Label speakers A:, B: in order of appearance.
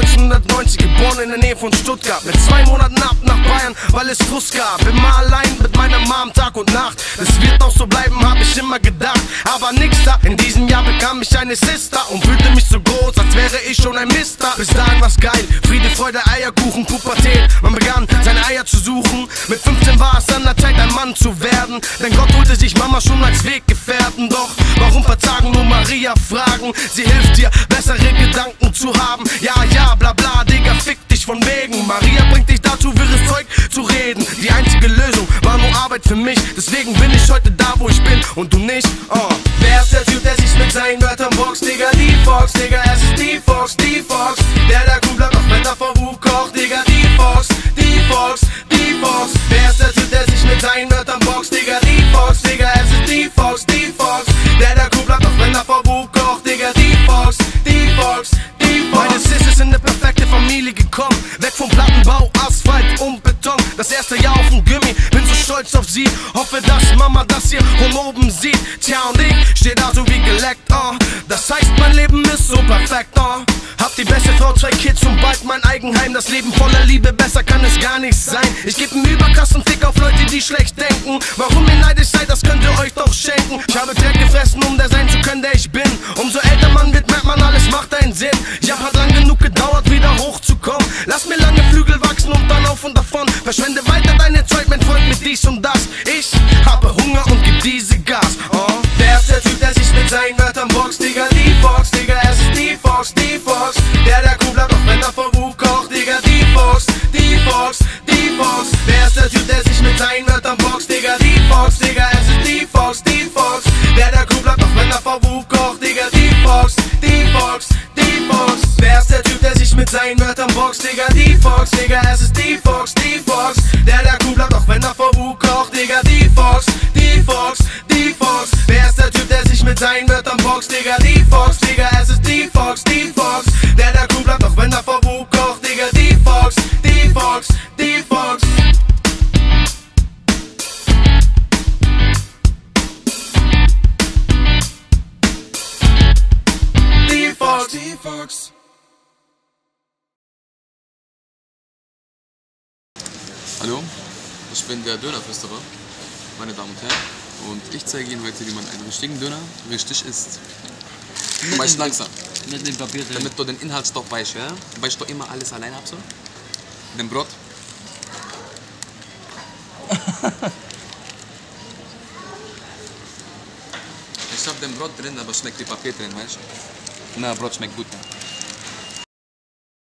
A: 1990 geboren in der Nähe von Stuttgart. Mit 2 Monaten ab nach Bayern, weil es Frust gab. Immer allein mit meiner Mom Tag und Nacht. Es wird auch so bleiben, hab ich immer gedacht. Aber nix da, in diesem Jahr bekam ich eine Sister und fühlte mich so groß, als wäre ich schon ein Mister. Bis dahin war's geil, Friede, Freude, Eierkuchen, Pubertät. Man begann seine Eier zu suchen. Mit 15 war es an der Zeit, ein Mann zu werden. Denn Gott holte sich Mama schon als Weggefährten. Doch warum verzagen, nur Maria fragen? Sie hilft dir, bessere Gedanken zu haben. Ja, ja, bla bla, Digga, fick dich von wegen. Maria bringt dich dazu, wirres Zeug zu reden. Die einzige Lösung war nur Arbeit für mich. Deswegen bin ich heute da, wo ich bin und du nicht. Wer ist der Typ, der sich mit seinen Wörtern boxt? Digga, die Fox, Digga, es ist die Fox, die Fox. Der cool bleibt, auch wenn er vor Wut kocht. Digga, die Fox, die Fox, die Fox. Wer ist der Typ, der sich mit seinen Wörtern boxt? Digga, die Fox, Digga, es ist die Fox, die Fox. Der cool bleibt, auch wenn er vor Wut kocht. Digga, die Fox, die Fox, die Fox. Meine Sis ist in eine perfekte Familie gekommen. Weg vom Plattenbau, Asphalt und Beton. Das erste Jahr auf dem Gummi, bin so stolz auf sie. Hoffe, dass Mama das hier von oben sieht. Tja, und ich steh da so wie geleckt, Das heißt, mein Leben ist so perfekt, Hab die beste Frau, 2 Kids und bald mein Eigenheim. Das Leben voller Liebe, besser kann es gar nicht sein. Ich geb einen überkrassen Fick auf Leute, die schlecht denken. Warum ihr neidisch seid, das könnt ihr euch doch schenken. Ich habe Dreck gefressen, um der sein zu können, der ich bin. Umso älter man wird, merkt man, alles macht einen Sinn. Ich hab halt lang genug gedauert, wieder hochzukommen. Lass mir lange Flügel wachsen und dann auf und davon. Verschwende weiter deine Zeit, mein Freund, mit dies und das. Ich habe Hunger und gib diese Gas, Wer ist der Typ, der sich mit seinen Wörtern boxt? Digga, die Fox, Digga, es ist die Fox, die Fox. Der cool bleibt, auch wenn er vor Wut kocht. Digga, die Fox, die Fox, die Fox. Wer ist der Typ, der sich mit seinen Wörtern boxt? Digga, die Fox, Digga, es ist die Fox, die Fox. Der cool bleibt, auch wenn er vor Wut kocht. Digga, die Fox, die Fox, die Fox. Wer ist der Typ, der sich mit seinen Wörtern boxt? Digga, die Fox, Digga, es ist die Fox, die Fox. Der cool bleibt, auch wenn er vor Wut kocht. Digga, die Fox, die Fox, die Fox. Wer ist der Typ, der sich mit seinen Wörtern boxt? Digga, die Fox, Digga, es ist die Fox, die Fox. Der cool bleibt, auch wenn er vor Wut kocht. Digga, die Fox, die Fox, die Fox. Die Fox, die Fox.
B: Hallo, ich bin der Dönerflüsterer, meine Damen und Herren. Und ich zeige Ihnen heute, wie man einen richtigen Döner richtig isst. Du weißt langsam.
C: Mit dem Papier drin.
B: Damit du den Inhaltsstoff weißt, ja? Weißt du immer alles alleine ab so? Den Brot. Ich hab den Brot drin, aber schmeckt die Papier drin, weißt du? Na, Brot schmeckt gut, ja.